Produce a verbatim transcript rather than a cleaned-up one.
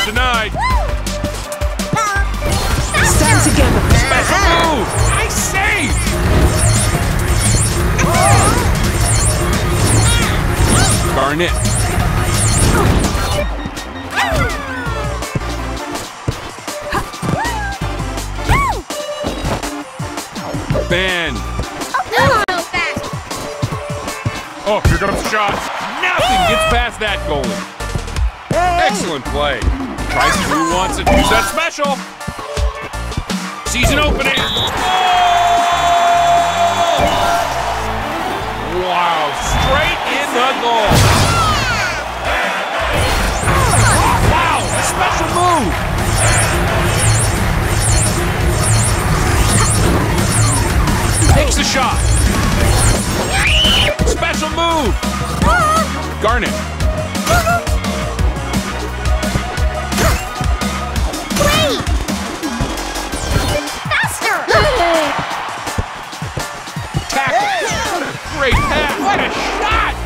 denied. Stand together. Special move. I saved. Garnet. Bend. Oh, here comes the shot. Nothing gets past that goalie. Excellent play. Tries to who wants it. Use that special. Season opening. Oh! Wow, straight in the goal. Wow, special move. Takes the shot. Special move. Garnet. Wait! Faster! Tackle. Great pass. What a shot!